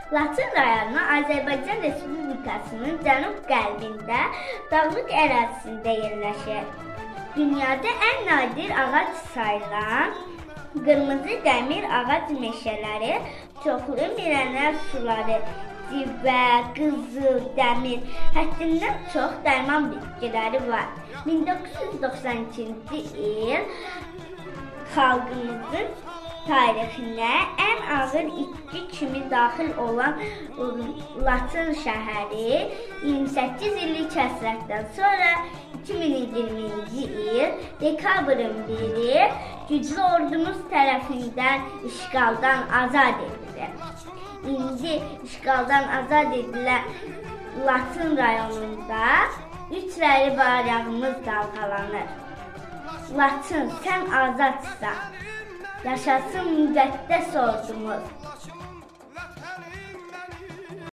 Laçın rayonu Azərbaycan Respublikasının cənub-qərbində dağlıq ərazisində yerləşir. Dünyada ən nadir ağac sayılan qırmızı dəmir ağac meşələri, çoxlu mineral suları, civə, qızıl, dəmir, həddindən çox dərman bitkiləri var. 1992-ci il xalqımızın tarixinə ən ağır itki kimi daxil olan Laçın şəhəri 28 illik həsrətdən sonra 2020-ci il dekabrın 1-i güclü ordumuz tərəfindən işğaldan azad edildi. İndi işğaldan azad edilən Laçın rayonunda 3 rəli bayrağımız dalğalanır. Laçın, sən azadsan. Yaşasın müqəddəs ordumuz.